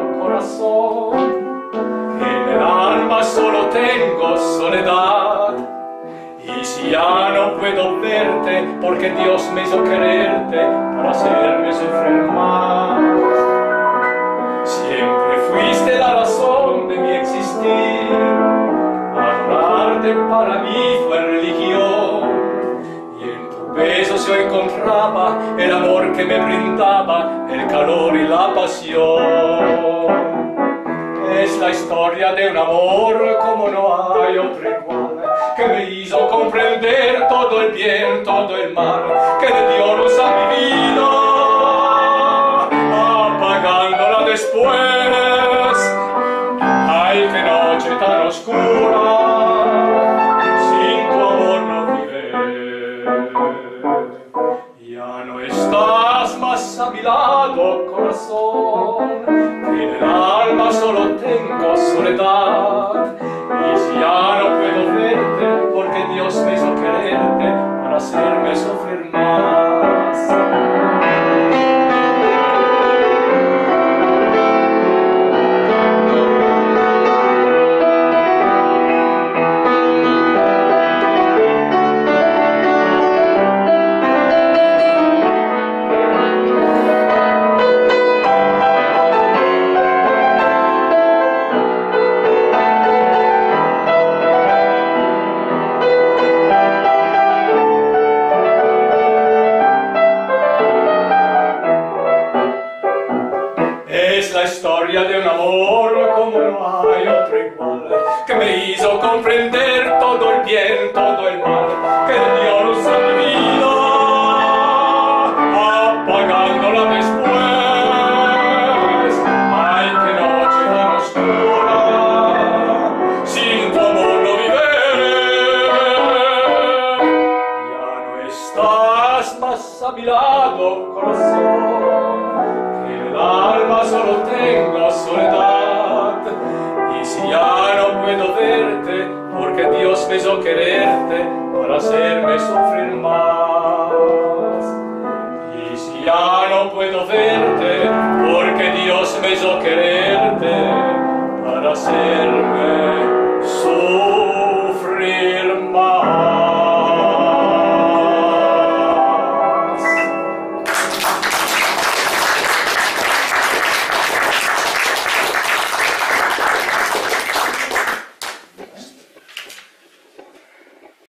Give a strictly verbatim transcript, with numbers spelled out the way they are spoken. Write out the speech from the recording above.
corazón. En el alma solo tengo soledad. Y si ya no puedo verte, porque Dios me hizo quererte para hacerme sufrir más. Siempre fuiste la razón de mi existir. Adorarte para mí fue religión. Y en tu beso se encontraba el amor que me brindaba, el calor y la pasión. Es la historia de un amor como no hay otro igual, que me hizo comprender todo el bien, todo el mal, que le dio luz a mi vida, apagándola después. Ay, qué noche tan oscura, sin tu amor no viviré. Ya no estás más a mi lado, corazón. En el alma solo tengo soledad. Y si ya no puedo verte, porque Dios me hizo quererte para hacerme sufrir más. Es la historia de un amor como no hay otro igual, que me hizo comprender todo el bien, todo el mal, que le dio luz a mi vida, apagándola después. Ay, qué noche tan oscura, sin tu amor no viviré. Ya no estás más a mi lado, corazón. En el alma solo tengo soledad. Y si ya no puedo verte, porque Dios me hizo quererte para hacerme sufrir más. Y si ya no puedo verte, porque Dios me hizo quererte para hacerme sufrir.